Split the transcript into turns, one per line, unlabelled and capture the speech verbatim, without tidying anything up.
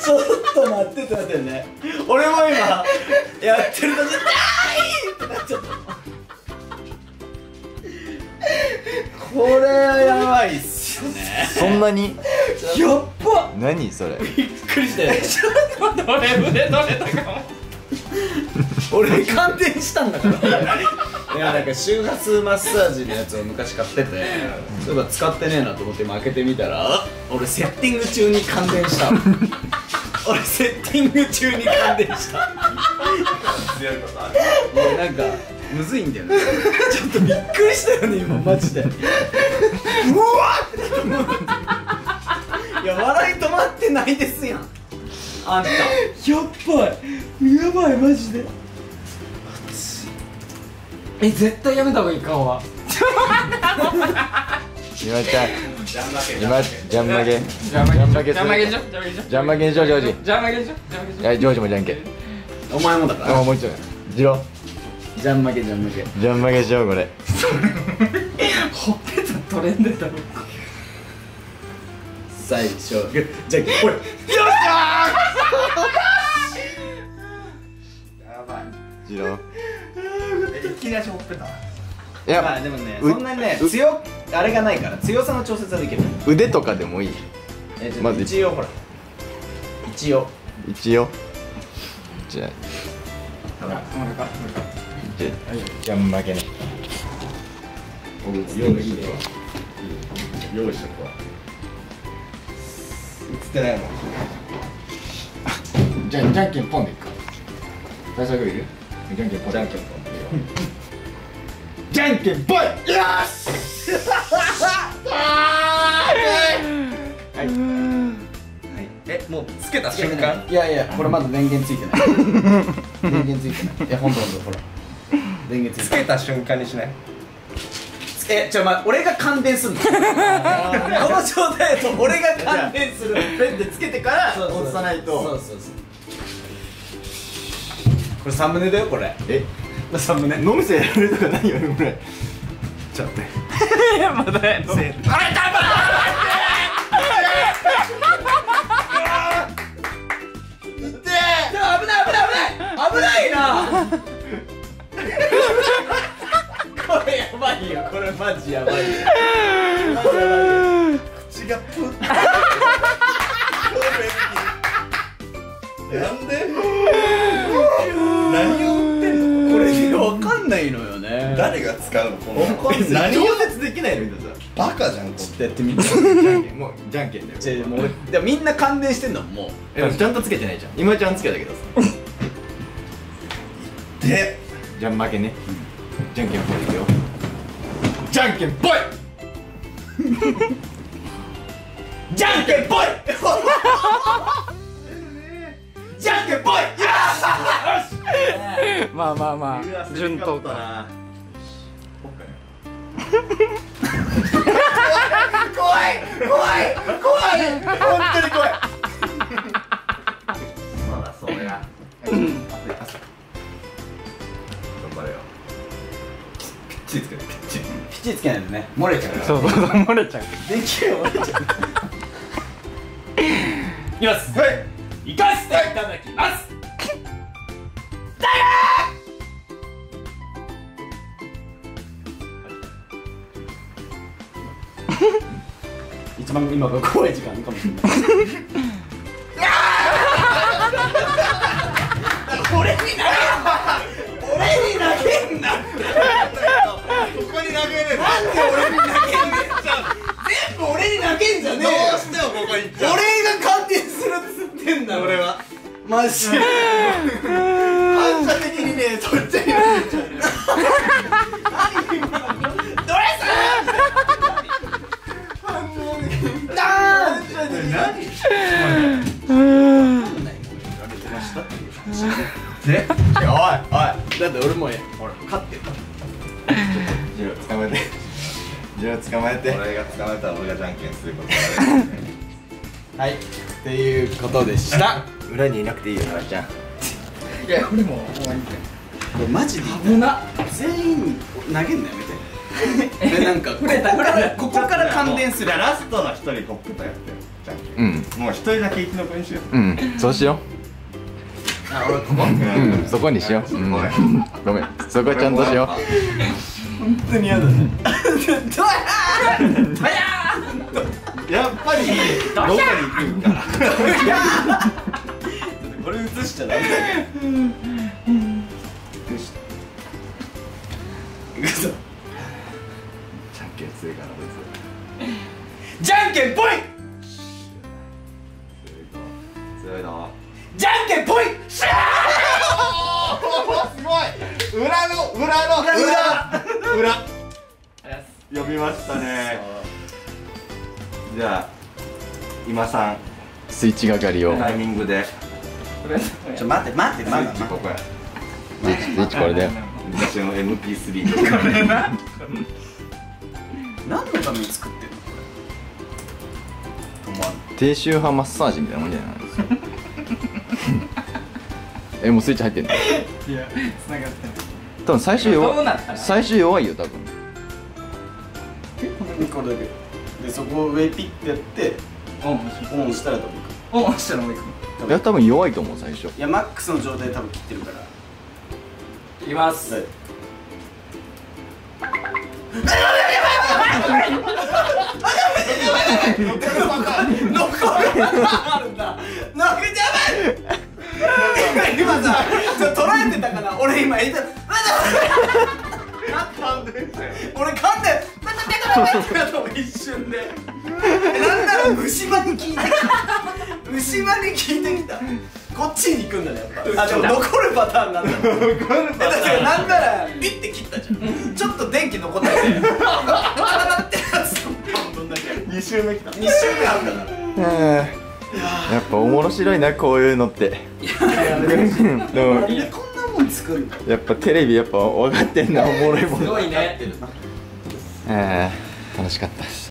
ちょっと待ってってなってるね。俺も今やってるとちょっとあーいってなっちゃった。これはやばいっすよね。
そんなに
やっば。
何それ。
びっくりしたよね。
ちょっと待って、俺腕取れたかも。
俺感電したんだから。いやなんか周波数マッサージのやつを昔買ってて、そういえば使ってねえなと思って開けてみたら、俺セッティング中に感電した。俺セッティング中に感電した。
強いことある。
いやなんかむずいんだよね。ちょっとびっくりしたよね今マジで。うわっ。いや笑い止まってないですやん。あんた。やっばい。やばいマジで。
え、絶対やめた方がいいかもわ。
今ちゃん今ジャン負け
じゃんまげ
ジャン負け
じゃんまげじゃん
ジャン負けにしようジョージ。
じゃんまげじゃんじゃんまげじゃん。
はいジョージもじゃんけん。
お前もだから。
あもう一度ジロ
じゃん負けじゃん負け。
ジャン負けしようこれ。
ほっぺた取れんでたろ。
最初じゃんけんほれ。
やばい。
ジロ
え、いきなりほっぺた。
いや
まあでもね
う
そんなにね強あれがないから強さの調節はできる。
腕とかでもいい。
えじゃあ
まず
一応ほら一応
一応じゃあ
ほら、ほらか、ほらか。
じゃあジャン負けね。
用意して用意しとくわ。
映ってないもん。じゃんじゃんけんポンでいくか。大作いる？じゃんけんポン。
じゃんけんぽん。
じゃんけんぽい。よし。
はいはいえもうつけた瞬間。いやいやこれまだ電源ついてない。電源ついてない。いやほんとほんとほら電源ついてない。
つけた瞬間にしない。
えちょま俺が感電すんの。この状態だと俺が感電する。ペンでつけてから押さないと。そうそうそう。これサムネだよこれ。
え
サムネ。
飲むせやられるとかないよねこれ。
ちょっと待って。いやまだやの。あれだ
危ない危ない危ない危ないな。これやばいよこれマジやばいよ。マジやばいよ。
口がプッ。なんで？何を売ってんの？
これわかんないのよね。
誰が使うのこの？
わかんない。
何を
調節できないのみたいなさ。
バカじゃんこ
ちょっとやってみて。
じゃんけんもうじゃんけんだよ。
じゃあもう俺でもみんな感電してんのもう。
えちゃんとつけてないじゃん。今ちゃんつけたけどさ。
で、
じゃん負けね。じゃんけんぽいいくよ。じゃんけんぽい。
じゃんけんぽい。じゃんけんぽい。
まあまあまあ順当か。
な。
怖い怖い怖い本当に怖い。
まだそれが。
頑張れよ。ぴっちりつけてぴっちり。
ピッチつけないとね漏れちゃうから。
そうそうそう漏れちゃう。
電気が漏れちゃう。いきます。
はい。
行かせていただきます。一番今が怖い時間かもしれない。俺に投げんな。俺に投げんな。
ここに投げる。
なんで俺に投げんねん。全部俺に投げんじゃねえよ。
どうしてもここに行っちゃう。
俺が感電するっつってんだ俺は。マジで。反射的にねそっちに投げちゃう。何今の。ドレス。反射的に。何。ね。おいおい。だって俺もうほら勝ってるから。
ジロー捕まえて。ジロー捕まえて。
俺が捕まえたら俺がじゃんけんすることだね。
はい。っていうことでした。
裏にいなくていいよなちゃん。
いや俺ももういいんだよ。
これマジで
危な。
全員に投げんのやめて。でなんかここからここから感電する。
じゃあラストの一人ほっぺたやってよじゃんけん。
うん。 もう一人だけ生き残りにしよう。
うんそうしよ
あ、俺ここ
ううんそこにしよううんごめんそこちゃんとしよ
本当に嫌だね。やっぱりどこに行くんか。
これ映しちゃダメだよ。行くぞ。
じゃんけん強いから別
じゃんけんぽい。
に強いな。
じゃんけんぽい。しゃ
すごい。裏の裏の裏裏呼びましたね。じゃあ今さん
うスイッチ係を
タイミングで
ー。ちょ待って待って
スイ
待って
ッチここや。
スイッチスイッチこれで
昔の エムピースリー とか
何のために作ってんのこれ。思わん。
低周波マッサージみたいなもんじゃないですかえもうスイッチ入ってんの
いや繋がってない
多分最初
どう
弱
なったら
最初弱いよ多分
これだけで、そこを上ピッてやって
オンし
オンしたら多分
オンしたらもういく
いや多分弱いと思う最初
いやマックスの状態で多分切ってるから。
いきます
はい残るあるんだ。なんかやばい。今さ、ちょっと捉えてたかな。俺今言った。俺噛んで。一瞬で。なんなら虫歯に効いてきた。虫歯に効いてきた。こっちに行くんだねやっぱ。あでも残るパターンなんだ。残るパターン。だからなんならピッて切ったじゃん。ちょっと電気残ってて。ってやつ半分だけ。
に周目きた。
二週目あるから。
やっぱ面白いなこういうのってでも
なんでこんなもん作るの。
やっぱテレビやっぱ分かってんなおもろいもん
すごいね
えー楽しかったです